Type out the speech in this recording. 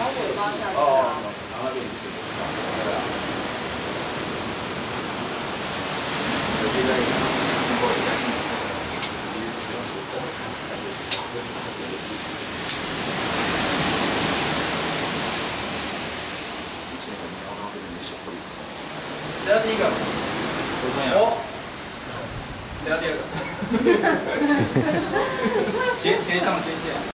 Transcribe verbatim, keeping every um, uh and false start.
尾巴下去哦， 啊。 然后那边也是，对啊。有些在经过一下系统，其实不用多做，感觉这是它这个事情。之前我们聊到这边的小会议，谁要第一个？我。谁要第二个？先先上先下。